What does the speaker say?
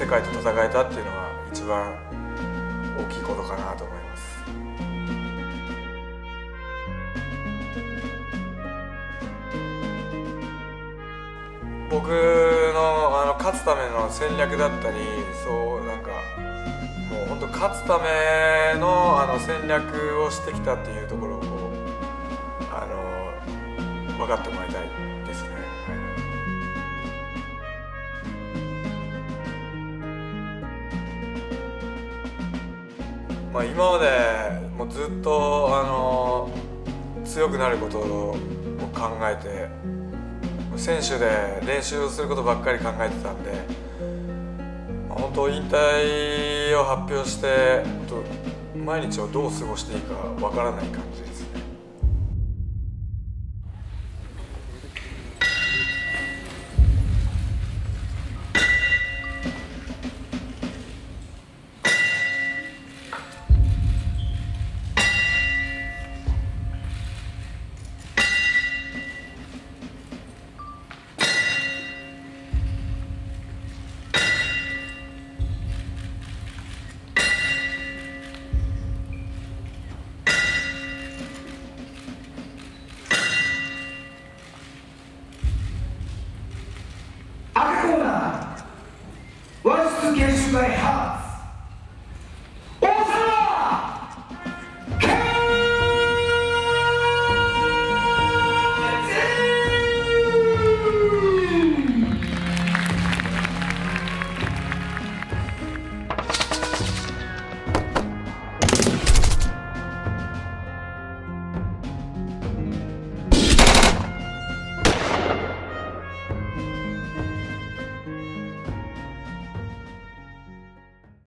世界と戦えたっていうのが一番大きいことかなと思います。僕の勝つための戦略だったり、そうなんかもう本当勝つための戦略をしてきたっていうところを分かってもらいたいですね。はい、今までもうずっと強くなることを考えて、選手で練習をすることばっかり考えてたんで、本当引退を発表して毎日をどう過ごしていいかわからない感じですね。 赤コーナー、ワンストゲッシュバイハーツ。